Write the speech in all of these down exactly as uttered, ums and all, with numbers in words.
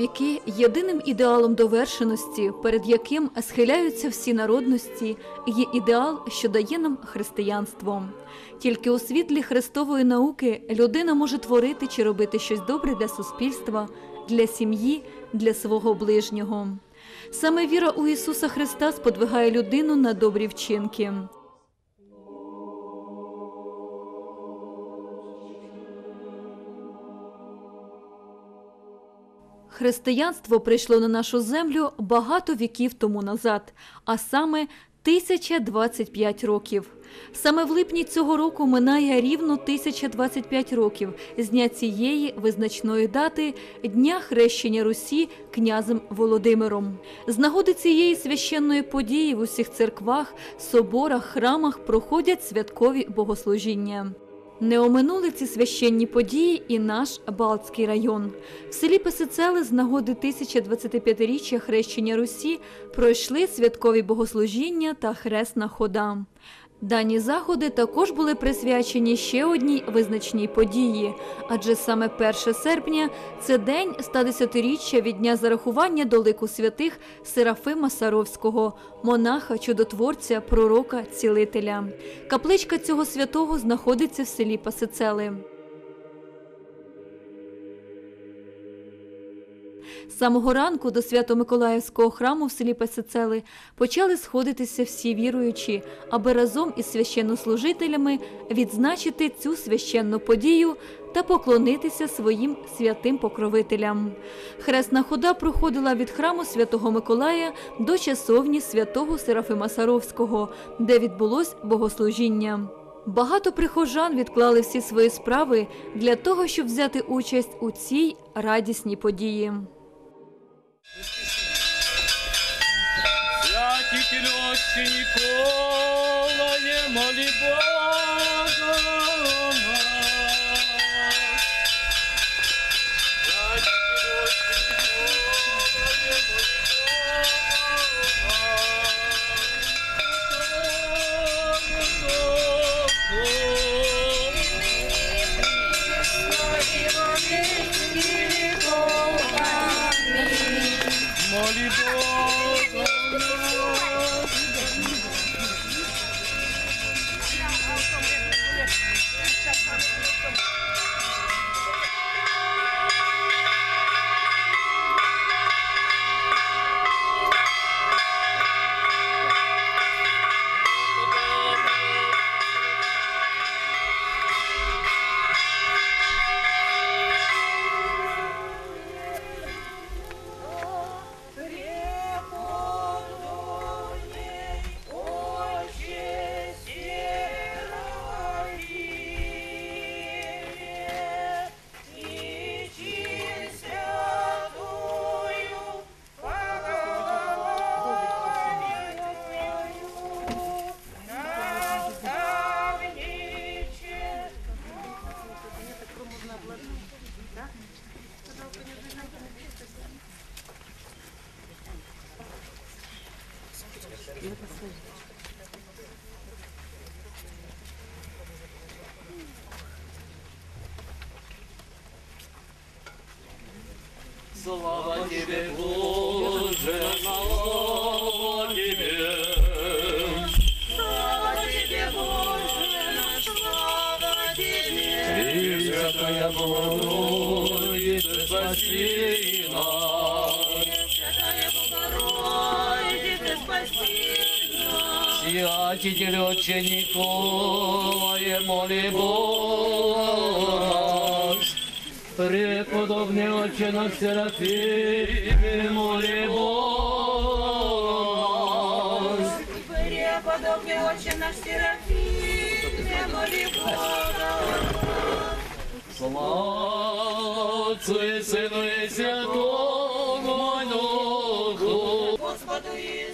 віки єдиним ідеалом довершеності, перед яким схиляються всі народності, є ідеал, що дає нам християнство. Тільки у світлі Христової науки людина може творити чи робити щось добре для суспільства, для сім'ї, для свого ближнього. Саме віра у Ісуса Христа сподвигає людину на добрі вчинки. Християнство прийшло на нашу землю багато віків тому назад, а саме тисяча двадцять п'ять років. Саме в липні цього року минає рівно тисяча двадцять п'ять років з дня цієї визначної дати Дня хрещення Русі князем Володимиром. З нагоди цієї священної події в усіх церквах, соборах, храмах проходять святкові богослужіння. Не оминули ці священні події і наш Балтський район. В селі Писицели з нагоди тисяча двадцятип'ятиріччя хрещення Русі пройшли святкові богослужіння та хресна хода. Дані заходи також були присвячені ще одній визначній події, адже саме перше серпня – це день стодесятиріччя від дня зарахування до лику святих Серафима Саровського, монаха, чудотворця, пророка, цілителя. Капличка цього святого знаходиться в селі Писицели. З самого ранку до Свято-Миколаївського храму в селі Писицели почали сходитися всі віруючі, аби разом із священнослужителями відзначити цю священну подію та поклонитися своїм святим покровителям. Хресна хода проходила від храму Святого Миколая до часовні святого Серафима Саровського, де відбулось богослужіння. Багато прихожан відклали всі свої справи для того, щоб взяти участь у цій радісній події. Святі крещі Ніколає, молі Бога нас. Святі крещі Ніколає, молі Бога нас. Слава Тебе, Боже, слава Тебе. Слава Тебе, Боже, слава Тебе. Пресвятая Богородица, спаси нас. Пресвятая Богородица, спаси нас. Святитель Отче Николае, моли Бога нас. Преподобный Отче наш Серафиме, моли Бога нас. Преподобный Отче наш Серафиме, моли Бога нас. Слава Отцу и Сыну и Святому Духу. Господу Иисусу.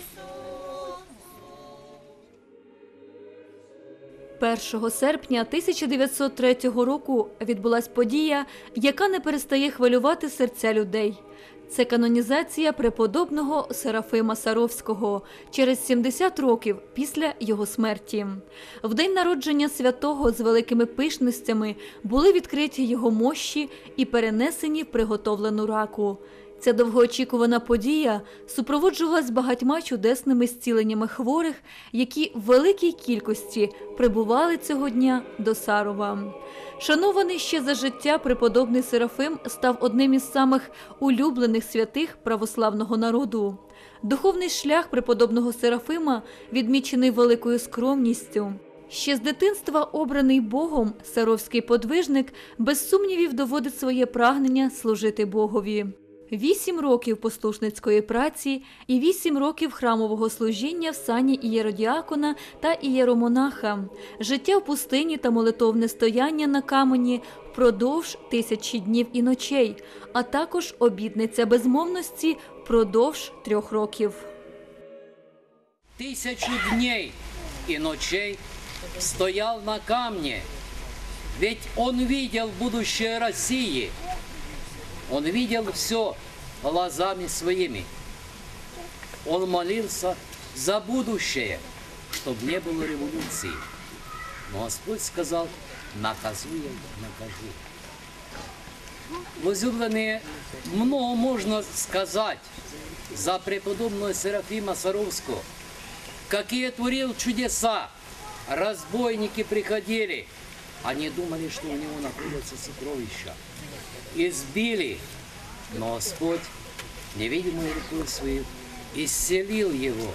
першого серпня тисяча дев'ятсот третього року відбулась подія, яка не перестає хвилювати серця людей. Це канонізація преподобного Серафима Саровського через сімдесят років після його смерті. В день народження святого з великими пишностями були відкриті його мощі і перенесені в приготовлену раку. Ця довгоочікувана подія супроводжувалась багатьма чудесними зціленнями хворих, які в великій кількості прибували цього дня до Сарова. Шанований ще за життя преподобний Серафим став одним із самих улюблених святих православного народу. Духовний шлях преподобного Серафима відмічений великою скромністю. Ще з дитинства обраний Богом, саровський подвижник без сумнівів доводить своє прагнення служити Богові. Вісім років послушницької праці і вісім років храмового служіння в сані ієродіакона та ієромонаха, життя в пустині та молитовне стояння на камені впродовж тисячі днів і ночей, а також обітниця безмовності впродовж трьох років. Тысячу дней и ночей стоял на камне, ведь он видел будущее России, он видел все глазами своими. Он молился за будущее, чтобы не было революции. Но Господь сказал: наказу я, накажу. Возлюбленные, много можно сказать за преподобного Серафима Саровского, какие творил чудеса. Разбойники приходили, они думали, что у него находятся сокровища. Избили, но Господь невидимой рукой своей исцелил его.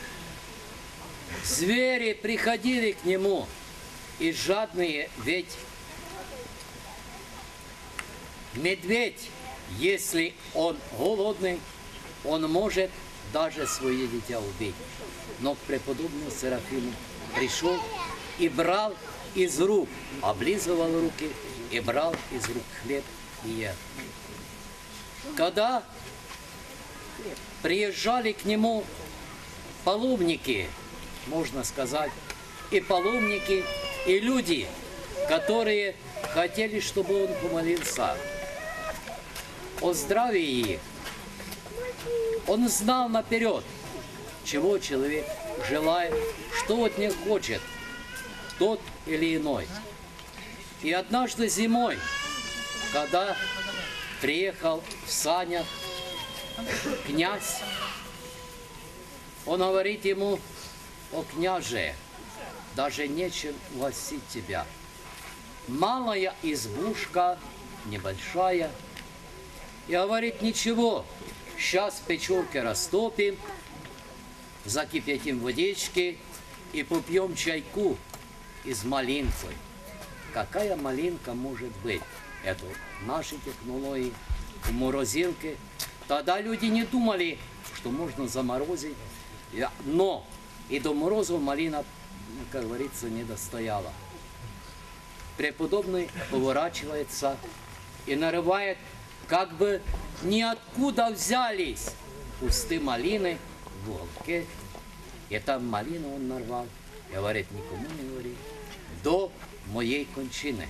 Звери приходили к нему, и жадные, ведь медведь, если он голодный, он может даже свое дитя убить. Но к преподобному Серафиму пришел и брал из рук, облизывал руки и брал из рук хлеб и ел. Когда приезжали к нему паломники, можно сказать, и паломники, и люди, которые хотели, чтобы он помолился о здравии их, он знал наперед, чего человек желает, что от них хочет тот или иной. И однажды зимой, когда приехал в санях князь, он говорит ему: о княже, даже нечем угостить тебя. Малая избушка, небольшая. И говорит: ничего, сейчас печурки растопим, закипятим водички и попьем чайку из малинкой. Какая малинка может быть? Это наши технологии, в морозилке. Тогда люди не думали, что можно заморозить, но и до мороза малина, как говорится, не достояла. Преподобный поворачивается и нарывает, как бы ниоткуда взялись кусты малины в уголке. И там малину он нарвал. И говорит: никому не говори, до моей кончины.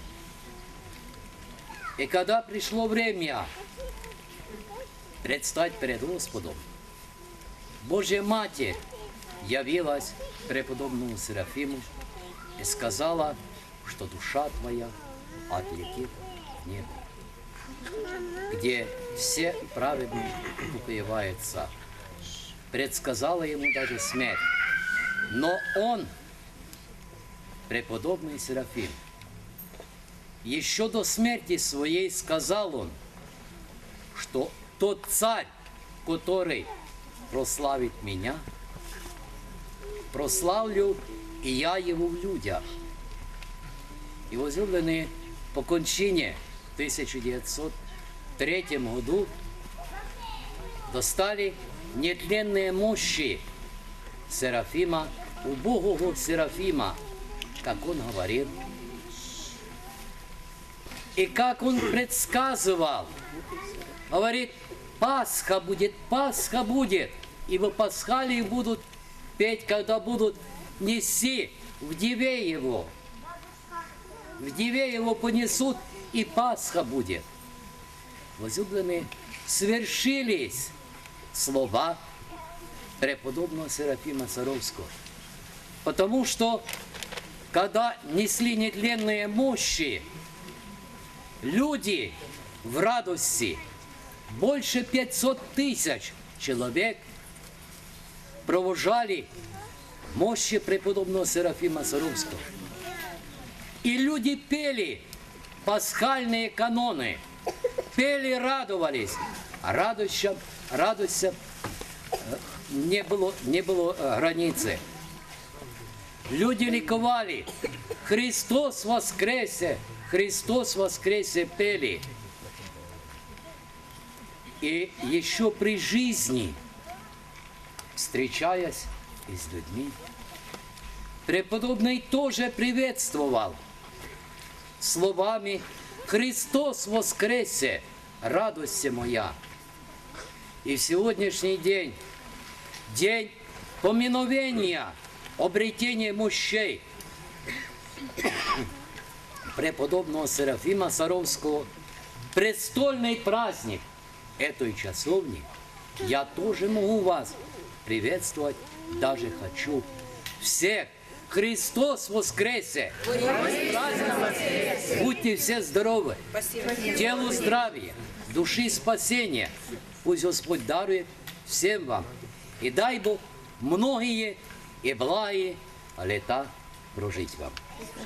И когда пришло время предстать перед Господом, Божья Матерь явилась преподобному Серафиму и сказала, что душа твоя отлетит в небо, где все праведные упиваются. Предсказала ему даже смерть. Но он, преподобный Серафим, еще до смерти своей сказал он, что тот царь, который прославит меня, прославлю и я его в людях. И возлюбленные, по кончине в тысяча девятьсот третьем году достали нетленные мощи Серафима, убогого Серафима, как он говорил, и как он предсказывал. Говорит: Пасха будет, Пасха будет, и в Пасхалии будут петь, когда будут нести в деве его. В деве его понесут, и Пасха будет. Возлюбленные, свершились слова преподобного Серафима Саровского. Потому что, когда несли нетленные мощи, люди в радости больше пятьсот тысяч человек провожали мощи преподобного Серафима Саровского. И люди пели пасхальные каноны, пели, радовались. А радостям, радостям не было, не было границы. Люди ликовали. Христос воскресе! Христос воскресе! Пели. И еще при жизни, встречаясь с людьми, преподобный тоже приветствовал словами «Христос воскресе! Радость моя!» И в сегодняшний день, день поминовения, обретения мощей преподобного Серафима Саровского, престольный праздник этой часовни, я тоже могу вас приветствовать, даже хочу всех. Христос воскресе! Будьте все здоровы! Телу здравия, души спасения. Пусть Господь дарует всем вам. И дай Бог многие и благие лета прожить вам.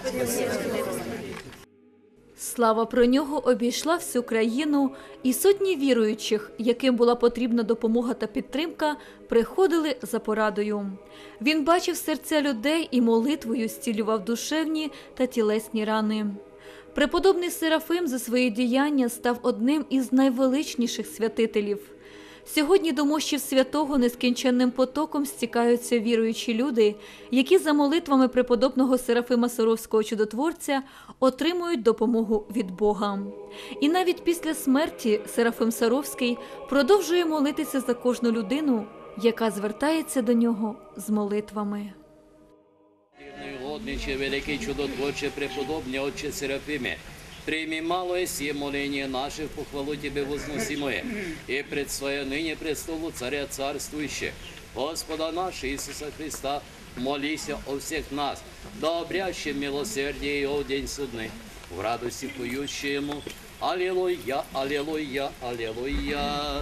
Слава про нього обійшла всю країну, і сотні віруючих, яким була потрібна допомога та підтримка, приходили за порадою. Він бачив серця людей і молитвою зцілював душевні та тілесні рани. Преподобний Серафим за свої діяння став одним із найвеличніших святителів. Сьогодні до мощів святого нескінченним потоком стікаються віруючі люди, які за молитвами преподобного Серафима Саровського чудотворця отримують допомогу від Бога. І навіть після смерті Серафим Саровський продовжує молитися за кожну людину, яка звертається до нього з молитвами. Угодниче, великий чудотворче, преподобный Отче Серафиме, прими малое сие моление наше, в похвалу Тебе возносимое, и предстоя ныне престолу Царя Царствующего, Господа нашего Иисуса Христа, молися о всех нас, да обрящем милосердие Его в день судный, в радости поющие Ему. Аллилуйя, аллилуйя, аллилуйя.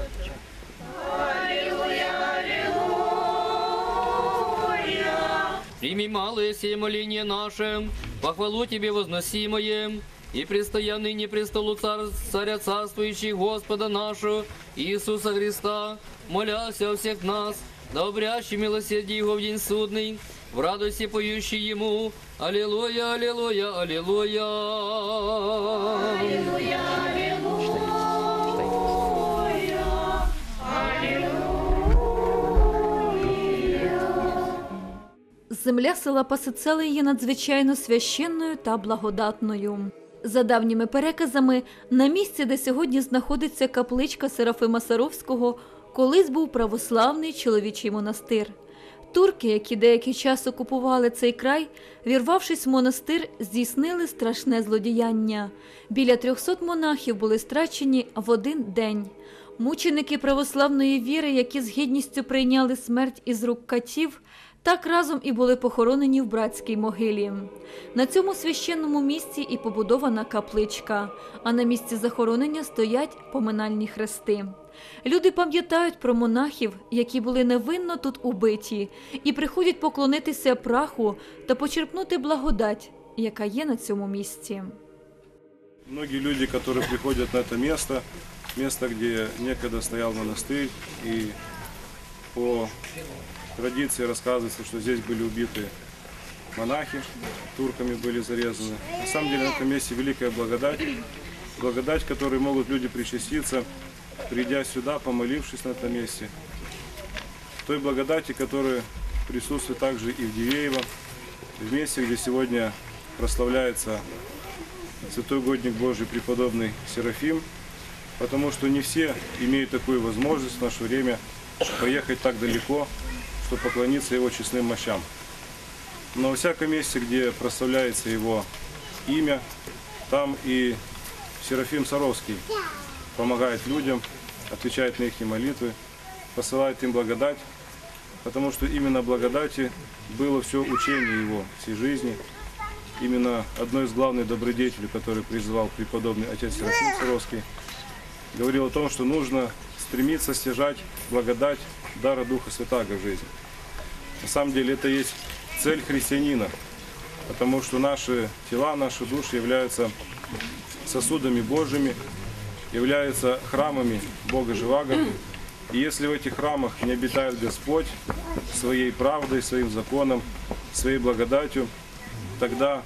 Прими малое сие моление наше, похвалу Тебе возносимое, и предстоя ныне престолу цар, Царя Царствующего Господа нашего Иисуса Христа, моляся о всех нас, да обрящи милосердие Его в день судный, в радости поющий Ему. Аллилуйя, аллилуйя, аллилуйя. Земля села Пасицели є надзвичайно священною та благодатною. За давніми переказами, на місці, де сьогодні знаходиться капличка Серафима Саровського, колись був православний чоловічий монастир. Турки, які деякий час окупували цей край, вірвавшись в монастир, здійснили страшне злодіяння. Біля трьохсот монахів були страчені в один день. Мученики православної віри, які з гідністю прийняли смерть із рук катів, так разом і були похоронені в братській могилі. На цьому священному місці і побудована капличка, а на місці захоронення стоять поминальні хрести. Люди пам'ятають про монахів, які були невинно тут убиті, і приходять поклонитися праху та почерпнути благодать, яка є на цьому місці. Многие люди, которые приходят на это место, место, где некогда стоял монастырь, и по традиции рассказывается, что здесь были убиты монахи, турками были зарезаны. На самом деле на этом месте великая благодать, благодать, которой могут люди причаститься, придя сюда, помолившись на этом месте. Той благодати, которая присутствует также и в Дивеево, в месте, где сегодня прославляется святой угодник Божий преподобный Серафим, потому что не все имеют такую возможность в наше время поехать так далеко, чтобы поклониться его честным мощам. Но во всяком месте, где прославляется его имя, там и Серафим Саровский помогает людям, отвечает на их молитвы, посылает им благодать, потому что именно благодати было все учение его всей жизни. Именно одной из главных добродетелей, который призвал преподобный отец Серафим Саровский, говорил о том, что нужно стремиться стяжать благодать дара Духа Святаго в жизни. На самом деле это есть цель христианина, потому что наши тела, наши души являются сосудами Божьими, являются храмами Бога Живаго. И если в этих храмах не обитает Господь своей правдой, своим законом, своей благодатью, тогда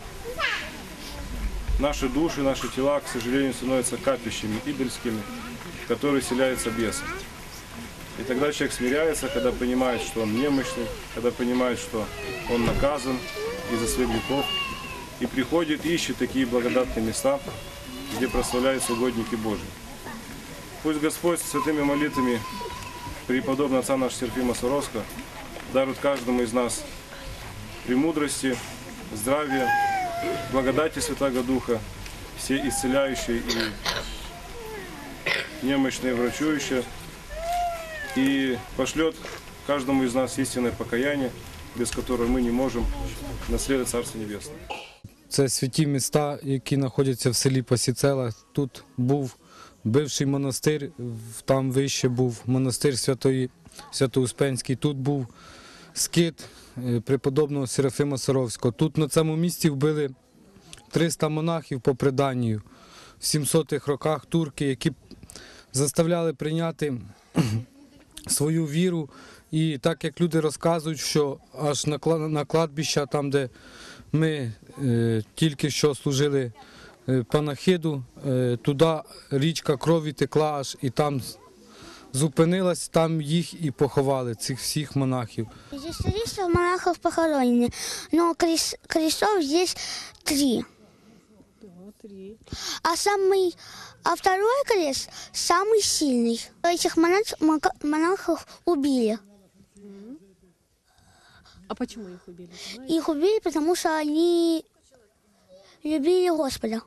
наши души, наши тела, к сожалению, становятся капищами идольскими, в которые селяются бесы. И тогда человек смиряется, когда понимает, что он немощный, когда понимает, что он наказан из-за своих грехов, и приходит, ищет такие благодатные места, где прославляются угодники Божьи. Пусть Господь святыми молитвами преподобного отца нашего Серафима Саровского дарует каждому из нас премудрости, здравия, благодати Святаго Духа, все исцеляющие и немощные врачующие, и пошлет каждому из нас истинное покаяние, без которого мы не можем наследовать Царство Небесное. Це святі міста, які знаходяться в селі Пасіцела. Тут був бивший монастир, там вище був монастир Святої, Свято-Успенський. Тут був скит преподобного Серафима Саровського. Тут на цьому місці вбили триста монахів по преданню. В сімсотих роках турки, які заставляли прийняти свою віру. І так як люди розказують, що аж на кладбища, там де ми е, тільки що служили е, панахиду, е, туди річка крові текла аж і там зупинилась, там їх і поховали, цих всіх монахів. Здесь триста монахов похоронены, но крес- крестов здесь три. А самый, а второй крест самый сильный. Этих монах- мока- монахов убили. А почему их убили? Их убили, потому что они любили Господа.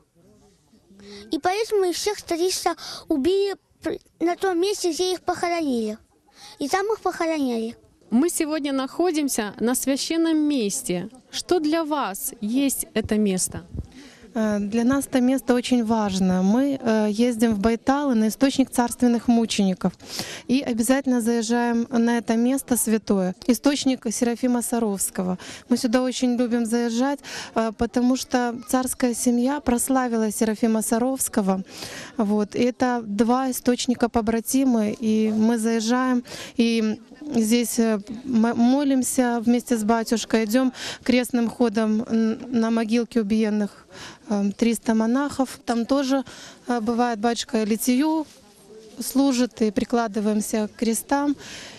И поэтому их всех триста убили пр- на том месте, где их похоронили. И там их похороняли. Мы сегодня находимся на священном месте. Что для вас есть это место? Э, Для нас это место очень важно. Мы э, ездим в Байталы на источник царственных мучеников и обязательно заезжаем на это место святое, источник Серафима Саровского. Мы сюда очень любим заезжать, э, потому что царская семья прославила Серафима Саровского. Вот. И это два источника побратимы, и мы заезжаем и здесь э, м- молимся вместе с батюшкой, идем крестным ходом н- на могилки убиенных э, триста монахов. Там тоже э, бывает батюшка литию служит, и прикладываемся к крестам.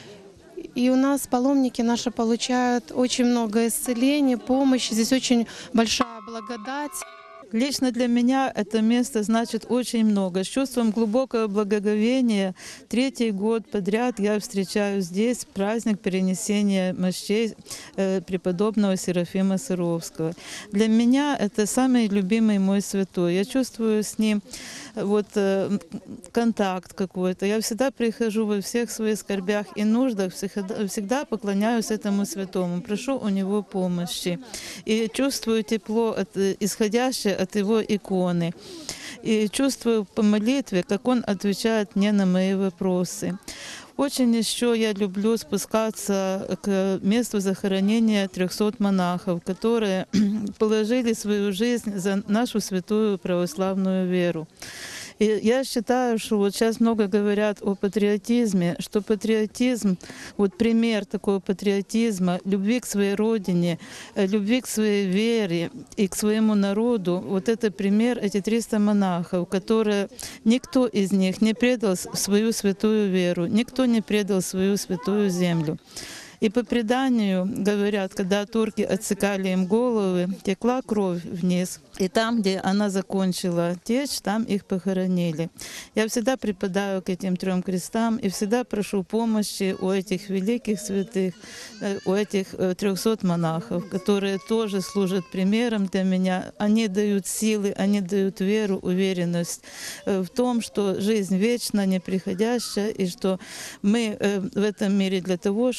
И у нас паломники наши получают очень много исцелений, помощи. Здесь очень большая благодать. Лично для меня это место значит очень много. С чувством глубокого благоговения третий год подряд я встречаю здесь праздник перенесения мощей э, преподобного Серафима Саровского. Для меня это самый любимый мой святой. Я чувствую с ним вот, э, контакт какой-то. Я всегда прихожу во всех своих скорбях и нуждах, всегда, всегда поклоняюсь этому святому, прошу у него помощи. И чувствую тепло, от, исходящее от его иконы. И чувствую по молитве, как он отвечает мне на мои вопросы. Очень еще я люблю спускаться к месту захоронения трехсот монахов, которые положили свою жизнь за нашу святую православную веру. И я считаю, что вот сейчас много говорят о патриотизме, что патриотизм, вот пример такого патриотизма, любви к своей родине, э, любви к своей вере и к своему народу, вот это пример, эти триста монахов, которые, никто из них не предал свою святую веру, никто не предал свою святую землю. И по преданию, говорят, когда турки отсекали им головы, текла кровь вниз. И там, где она закончила течь, там их похоронили. Я всегда припадаю к этим трем крестам и всегда прошу помощи у этих великих святых, у этих трехсот монахов, которые тоже служат примером для меня. Они дают силы, они дают веру, уверенность в том, что жизнь вечна, неприходящая, и что мы в этом мире для того, чтобы стать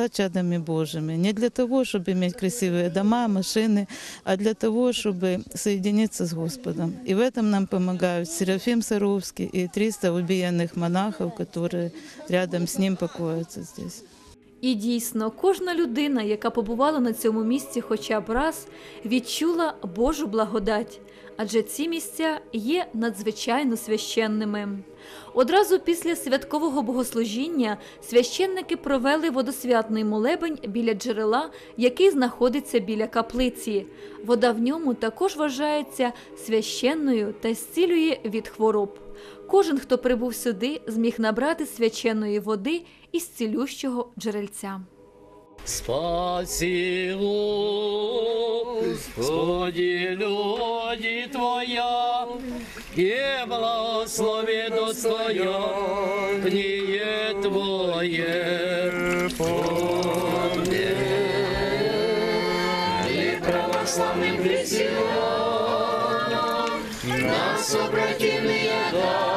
стать чадами Божьими. Не для того, чтобы иметь красивые дома, машины, а для того, чтобы соединиться с Господом. И в этом нам помогают Серафим Саровский и триста убиенных монахов, которые рядом с ним покоятся здесь. І дійсно, кожна людина, яка побувала на цьому місці хоча б раз, відчула Божу благодать, адже ці місця є надзвичайно священними. Одразу після святкового богослужіння священники провели водосвятний молебень біля джерела, який знаходиться біля каплиці. Вода в ньому також вважається священною та зцілює від хвороб. Кожен, хто прибув сюди, зміг набрати свяченої води із цілющого джерельця. Спаси, Господи, люди Твоя, и благослови достояние Твое. Помни, и православным христианам, нас обратимые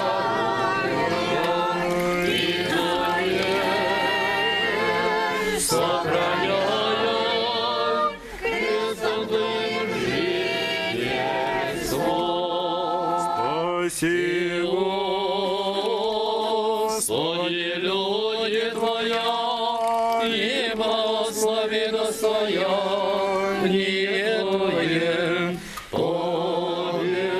Спаси, Господи, люди Твоя, и благослови достояние Твое. Помни,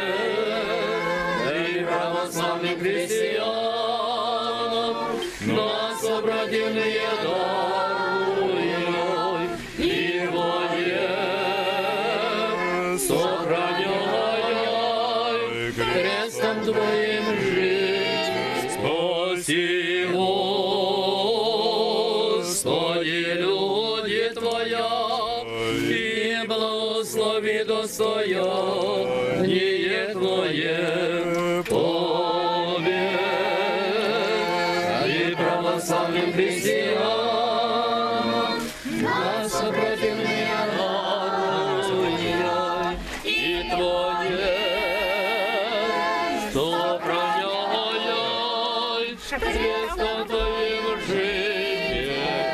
и православным христианам, нас обратимые даруй, и Твое сохраняй, крестом Твоим жить. Спаси, Господи, люди Твоя, и благослови достояние Твое. Помни, и православным христианам, нас обратимые даруй, и Твое сохраняй, крестом Твоим жить.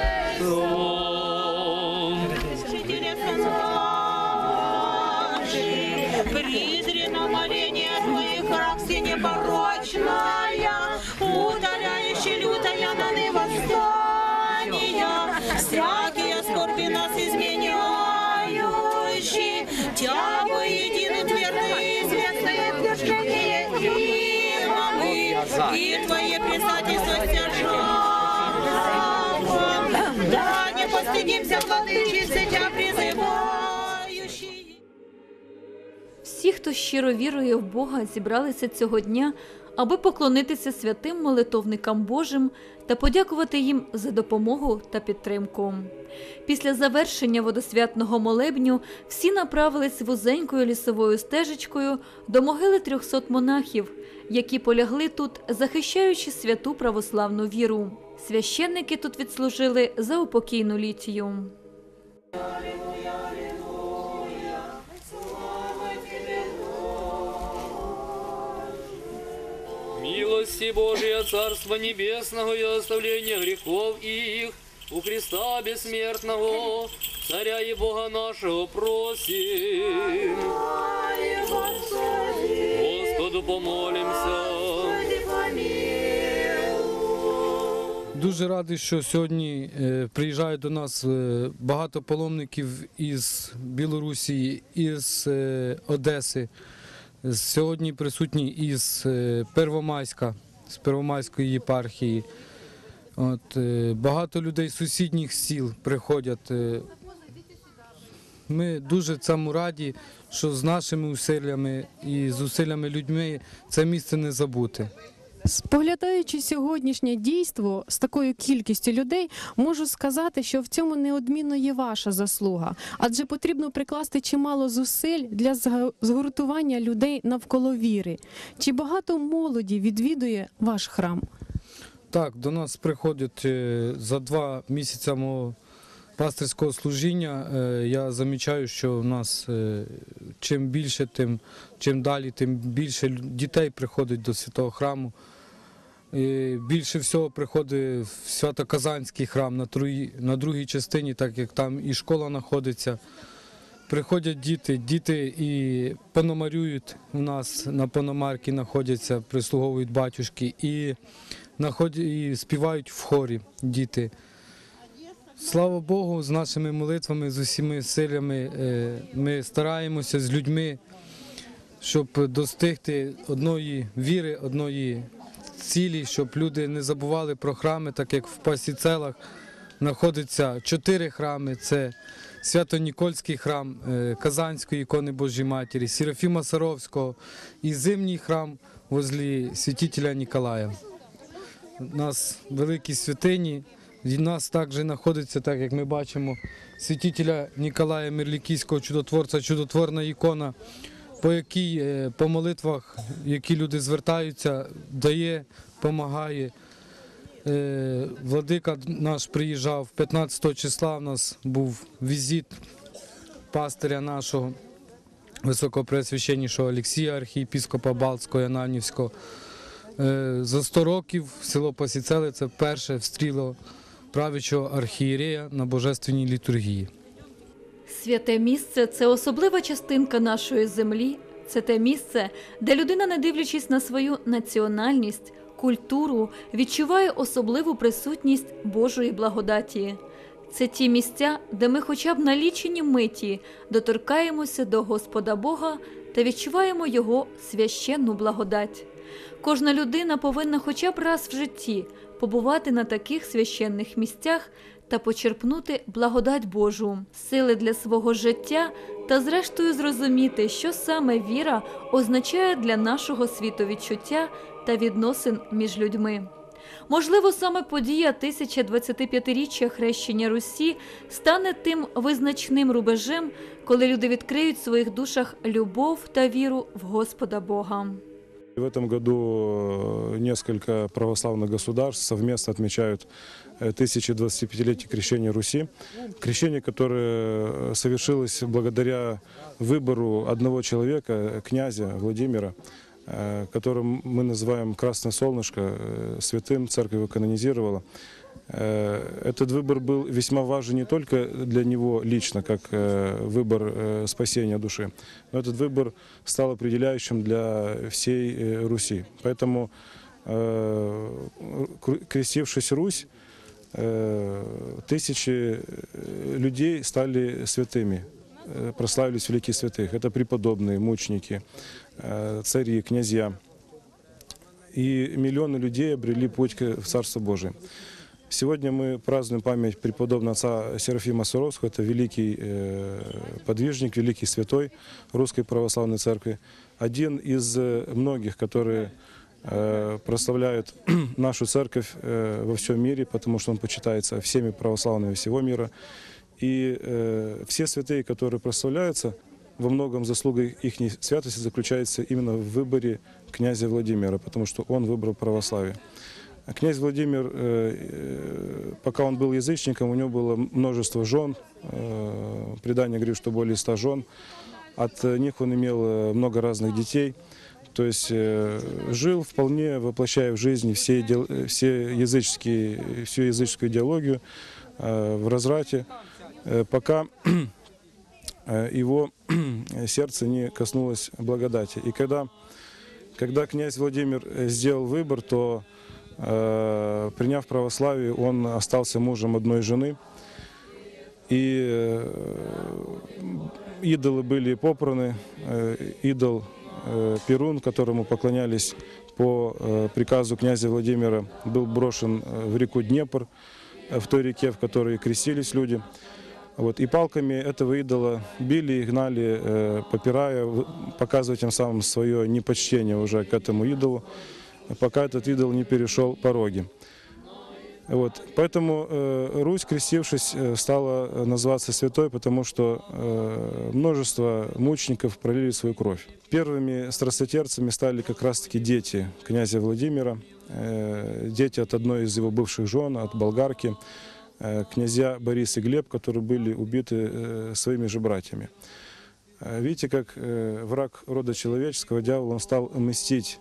Призри на моление Твоих ракси непорочная, удаляющий лютая на невосстания, всякие скорби нас изменяющие, Тя воедино твердые известные движения мы, и Твое предстательство стяжаем, да не постыдимся, владычицы, Тя призывающие. Всі, хто щиро вірує в Бога, зібралися цього дня, аби поклонитися святим молитовникам Божим та подякувати їм за допомогу та підтримку. Після завершення водосвятного молебню всі направились вузенькою лісовою стежечкою до могили трьохсот монахів, які полягли тут, захищаючи святу православну віру. Священники тут відслужили заупокійну літію. Милости Божия, Царства Небесного и оставления грехов их, у Христа Бессмертного, Царя и Бога нашего просим. Господу помолимся. Дуже радий, що сьогодні е, приїжджають до нас е, багато паломників із Білорусі, із е, Одеси. Сьогодні присутні із е, Первомайська, з Первомайської єпархії. От, е, багато людей з сусідніх сіл приходять. Е, ми дуже цьому раді, що з нашими усиллями і з усиллями людьми це місце не забути. Споглядаючи сьогоднішнє дійство з такою кількістю людей, можу сказати, що в цьому неодмінно є ваша заслуга, адже потрібно прикласти чимало зусиль для згуртування людей навколо віри. Чи багато молоді відвідує ваш храм? Так, до нас приходять е, за два місяці мого пастирського служіння. Е, я замічаю, що в нас е, чим більше, тим чим далі, тим більше дітей приходить до святого храму. І більше всього приходить в Свято-Казанський храм на другій, на другій частині, так як там і школа знаходиться. Приходять діти, діти і пономарюють у нас на пономарці, знаходяться, прислуговують батюшки і, і співають в хорі діти. Слава Богу, з нашими молитвами, з усіма силями ми стараємося з людьми, щоб достигти одної віри, одної цілі, щоб люди не забували про храми, так як в Пасіцелах знаходиться чотири храми. Це Свято-Нікольський храм Казанської ікони Божої Матері, Серафіма Саровського і зимній храм возле святителя Ніколая. У нас великі святині, в нас також знаходиться, так як ми бачимо, святителя Ніколая Мирлікійського чудотворця, чудотворна ікона, по якій по молитвах, які люди звертаються, дає, допомагає. Владика наш приїжджав п'ятнадцятого числа, у нас був візит пастиря нашого, високопреосвященнішого Олексія, архієпіскопа Балтського і Ананівського. За сто років село Пасіцели – це перше встріло правячого архієрея на божественній літургії. Святе місце – це особлива частинка нашої землі. Це те місце, де людина, не дивлячись на свою національність, культуру, відчуває особливу присутність Божої благодаті. Це ті місця, де ми хоча б на лічені миті доторкаємося до Господа Бога та відчуваємо Його священну благодать. Кожна людина повинна хоча б раз в житті побувати на таких священних місцях та почерпнути благодать Божу, сили для свого життя та зрештою зрозуміти, що саме віра означає для нашого світовідчуття та відносин між людьми. Можливо, саме подія тисяча двадцятип'ятиріччя хрещення Русі стане тим визначним рубежем, коли люди відкриють в своїх душах любов та віру в Господа Бога. В этом году несколько православных государств совместно отмечают тысячедвадцатипятилетие крещения Руси. Крещение, которое совершилось благодаря выбору одного человека, князя Владимира, которым мы называем «Красное солнышко», святым, церковь его канонизировала. Этот выбор был весьма важен не только для него лично, как выбор спасения души, но этот выбор стал определяющим для всей Руси. Поэтому, крестившись Русь, тысячи людей стали святыми, прославились великих святых. Это преподобные, мученики, цари, князья. И миллионы людей обрели путь в Царство Божие. Сегодня мы празднуем память преподобного отца Серафима Саровского. Это великий подвижник, великий святой Русской Православной Церкви. Один из многих, которые прославляют нашу церковь во всем мире, потому что он почитается всеми православными всего мира. И все святые, которые прославляются, во многом заслуга их святости заключается именно в выборе князя Владимира, потому что он выбрал православие. Князь Владимир, пока он был язычником, у него было множество жен, предание говорит, что более ста жен. От них он имел много разных детей, то есть жил вполне, воплощая в жизнь все, все языческие, всю языческую идеологию в разврате, пока его сердце не коснулось благодати. И когда, когда князь Владимир сделал выбор, то, э, приняв православие, он остался мужем одной жены. И э, идолы были попраны, э, идол э, Перун, которому поклонялись по э, приказу князя Владимира, был брошен в реку Днепр, в той реке, в которой крестились люди. Вот, и палками этого идола били и гнали, э, попирая, показывая тем самым свое непочтение уже к этому идолу, пока этот идол не перешел пороги. Вот, поэтому э, Русь, крестившись, стала называться святой, потому что э, множество мучеников пролили свою кровь. Первыми страстотерцами стали как раз-таки дети князя Владимира, э, дети от одной из его бывших жен, от болгарки, князья Борис и Глеб, которые были убиты своими же братьями. Видите, как враг рода человеческого, дьявол, он стал мстить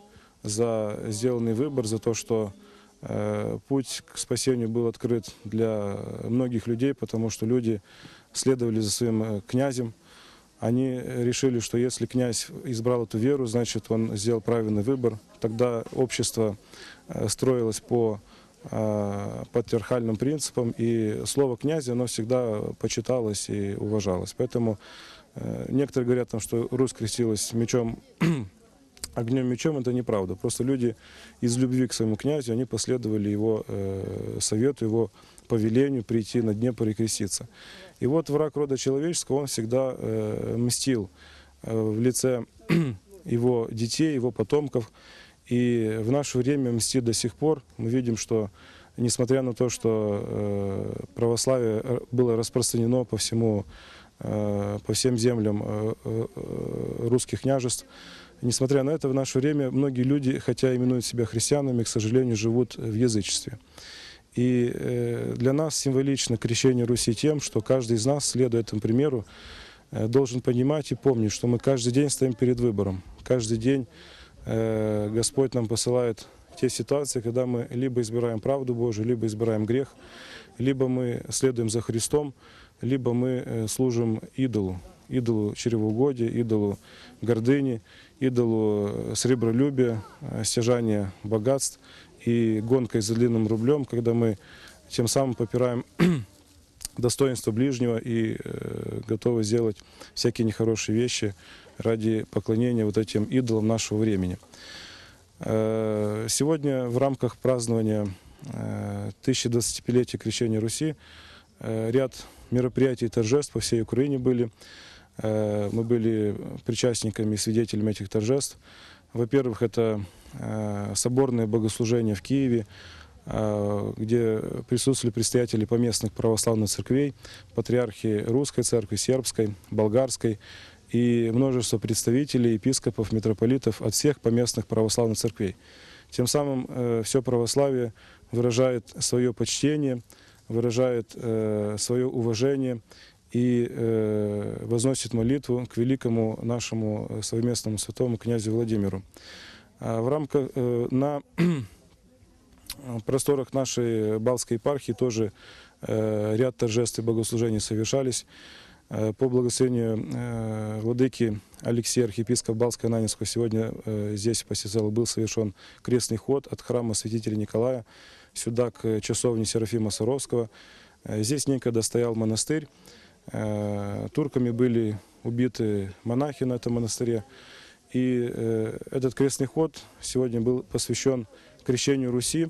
за сделанный выбор, за то, что э, путь к спасению был открыт для многих людей, потому что люди следовали за своим э, князем. Они решили, что если князь избрал эту веру, значит, он сделал правильный выбор. Тогда общество э, строилось по э, патриархальным принципам, и слово князя, оно всегда почиталось и уважалось. Поэтому э, некоторые говорят, там, что Русь крестилась мечом, огнем мечом, это неправда. Просто люди из любви к своему князю, они последовали его э, совету, его повелению прийти на Днепр и креститься. И вот враг рода человеческого, он всегда э, мстил э, в лице его детей, его потомков. И в наше время мстит до сих пор. Мы видим, что несмотря на то, что э, православие было распространено по всему, э, по всем землям э, э, русских княжеств, несмотря на это, в наше время многие люди, хотя именуют себя христианами, к сожалению, живут в язычестве. И э, для нас символично крещение Руси тем, что каждый из нас, следуя этому примеру, э, должен понимать и помнить, что мы каждый день стоим перед выбором. Каждый день э, Господь нам посылает те ситуации, когда мы либо избираем правду Божию, либо избираем грех, либо мы следуем за Христом, либо мы э, служим идолу, идолу чревоугодия, идолу гордыни, идолу сребролюбия, э, стяжания богатств и гонкой за длинным рублем, когда мы тем самым попираем достоинство ближнего и э, готовы сделать всякие нехорошие вещи ради поклонения вот этим идолам нашего времени. Э, сегодня в рамках празднования э, тысячедвадцатипятилетия крещения Руси э, ряд мероприятий и торжеств по всей Украине были. Э, мы были причастниками и свидетелями этих торжеств. Во-первых, это э, соборное богослужение в Киеве, э, где присутствовали предстоятели поместных православных церквей, патриархи Русской церкви, Сербской, Болгарской и множество представителей, епископов, митрополитов от всех поместных православных церквей. Тем самым э, все православие выражает свое почтение, выражает э, свое уважение и э, возносит молитву к великому нашему совместному святому князю Владимиру. А в рамках, э, на просторах нашей Балтской епархии тоже э, ряд торжеств и богослужений совершались. Э, по благословению э, владыки Алексея, архиепископа Балтско-Ананевского, сегодня э, здесь по Сизелу был совершен крестный ход от храма святителя Николая сюда к часовне Серафима Саровского. Э, здесь некогда стоял монастырь. Турками были убиты монахи на этом монастыре. И э, этот крестный ход сегодня был посвящен крещению Руси.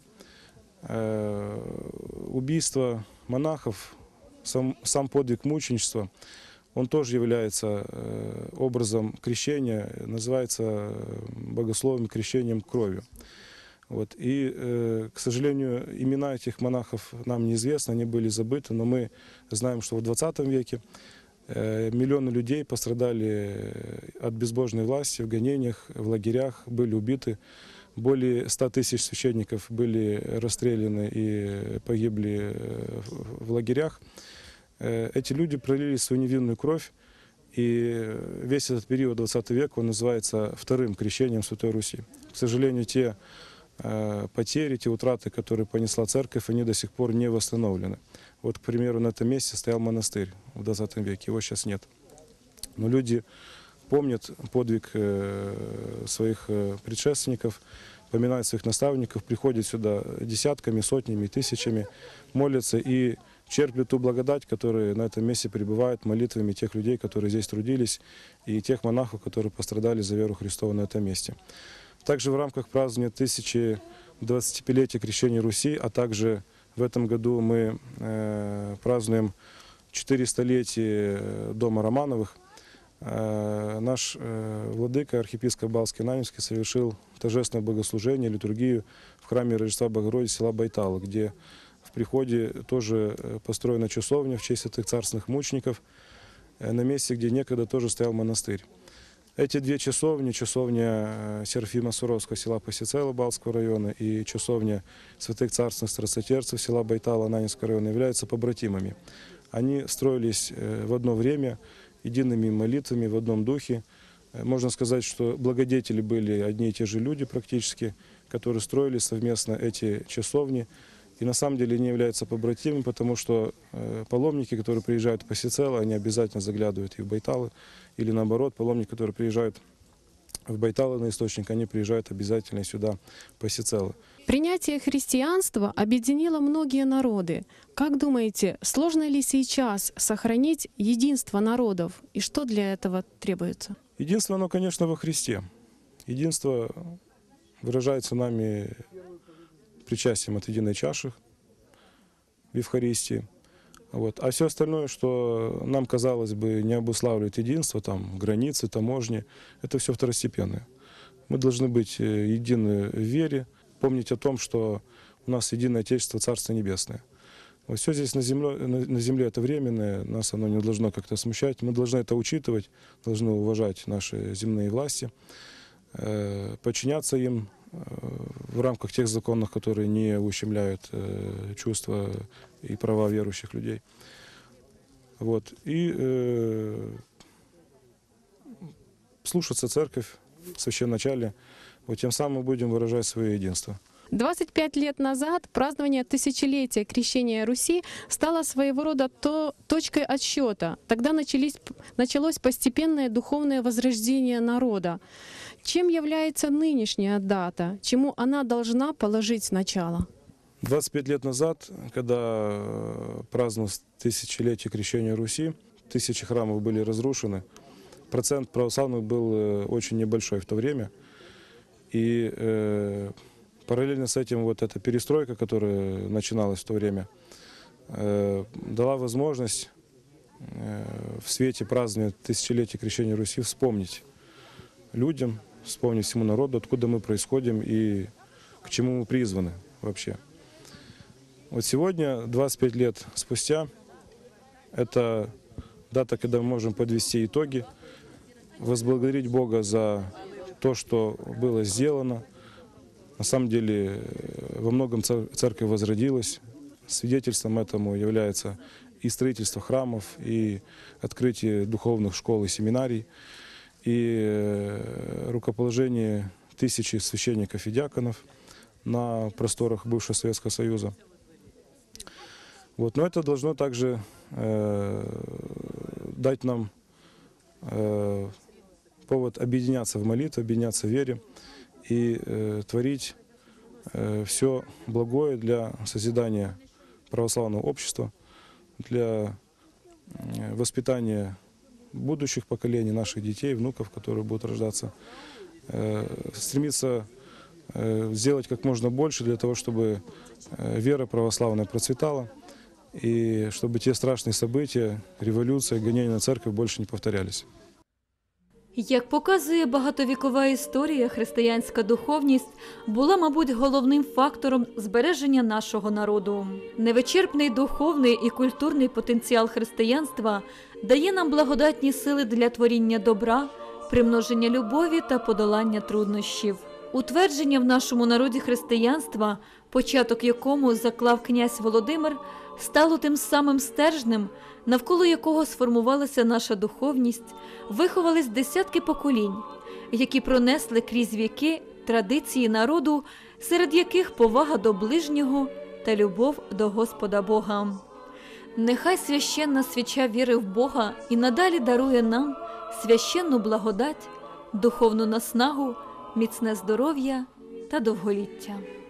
Э, убийство монахов, сам, сам подвиг мученичества, он тоже является э, образом крещения, называется богословием крещением кровью. Вот. И, э, к сожалению, имена этих монахов нам неизвестны, они были забыты, но мы знаем, что в двадцатом веке э, миллионы людей пострадали от безбожной власти в гонениях, в лагерях, были убиты. Более ста тысяч священников были расстреляны и погибли в лагерях. Э, эти люди пролили свою невинную кровь, и весь этот период двадцатого века он называется вторым крещением Святой Руси. К сожалению, те потери, те утраты, которые понесла церковь, они до сих пор не восстановлены. Вот, к примеру, на этом месте стоял монастырь в двадцатом веке, его сейчас нет. Но люди помнят подвиг своих предшественников, поминают своих наставников, приходят сюда десятками, сотнями, тысячами, молятся и черпают ту благодать, которая на этом месте пребывает молитвами тех людей, которые здесь трудились, и тех монахов, которые пострадали за веру Христову на этом месте. Также в рамках празднования тысячедвадцатипятилетия крещения Руси, а также в этом году мы э, празднуем четырестолетие дома Романовых, э, наш э, владыка, архиепископ Балтско-Ананевский, совершил торжественное богослужение, литургию в храме Рождества Богородицы села Байтала, где в приходе тоже построена часовня в честь святых царственных мучеников, э, на месте, где некогда тоже стоял монастырь. Эти две часовни, часовня Серафима Суровского села Посицела Балтского района и часовня святых царственных страстотерцев села Байтала Ананевского района, являются побратимами. Они строились в одно время, едиными молитвами, в одном духе. Можно сказать, что благодетели были одни и те же люди практически, которые строили совместно эти часовни. И на самом деле они являются побратимами, потому что паломники, которые приезжают в Пасицело, они обязательно заглядывают и в Байталы. Или наоборот, паломники, которые приезжают в Байталы на источник, они приезжают обязательно сюда, в Пасицело. Принятие христианства объединило многие народы. Как думаете, сложно ли сейчас сохранить единство народов? И что для этого требуется? Единство, оно, конечно, во Христе. Единство выражается нами причастием от единой чаши в Евхаристии. Вот. А все остальное, что нам, казалось бы, не обуславливает единство, там, границы, таможни, это все второстепенное. Мы должны быть едины в вере, помнить о том, что у нас единое Отечество, Царство Небесное. Вот все здесь на земле, на, на земле это временное, нас оно не должно как-то смущать. Мы должны это учитывать, должны уважать наши земные власти, э, подчиняться им э, в рамках тех законов, которые не ущемляют э, чувства и права верующих людей. Вот. И э, слушаться церковь, священначалие, вот тем самым мы будем выражать свое единство. двадцать пять лет назад празднование тысячелетия крещения Руси стало своего рода то, точкой отсчета. Тогда начались, началось постепенное духовное возрождение народа. Чем является нынешняя дата? Чему она должна положить начало? двадцать пять лет назад, когда праздновалось тысячелетие крещения Руси, тысячи храмов были разрушены, процент православных был очень небольшой в то время. И э, параллельно с этим вот эта перестройка, которая начиналась в то время, э, дала возможность э, в свете празднования тысячелетия крещения Руси вспомнить людям, вспомнить всему народу, откуда мы происходим и к чему мы призваны вообще. Вот сегодня, двадцать пять лет спустя, это дата, когда мы можем подвести итоги, возблагодарить Бога за то, что было сделано. На самом деле во многом церковь возродилась. Свидетельством этому является и строительство храмов, и открытие духовных школ и семинарий, и рукоположение тысячи священников и диаконов на просторах бывшего Советского Союза. Вот. Но это должно также э, дать нам э, повод объединяться в молитве, объединяться в вере и э, творить э, все благое для созидания православного общества, для э, воспитания будущих поколений, наших детей, внуков, которые будут рождаться, э, стремиться э, сделать как можно больше для того, чтобы э, вера православная процветала, и чтобы те страшные события, революция, гонения на церковь больше не повторялись. Як показує багатовікова історія, християнська духовність була, мабуть, головним фактором збереження нашого народу. Невичерпний духовний і культурний потенціал християнства дає нам благодатні сили для творіння добра, примноження любові та подолання труднощів. Утвердження в нашому народі християнства, початок якому заклав князь Володимир, стало тим самим стержнем, навколо якого сформувалася наша духовність, виховались десятки поколінь, які пронесли крізь віки традиції народу, серед яких повага до ближнього та любов до Господа Бога. Нехай священна свіча віри в Бога і надалі дарує нам священну благодать, духовну наснагу, міцне здоров'я та довголіття.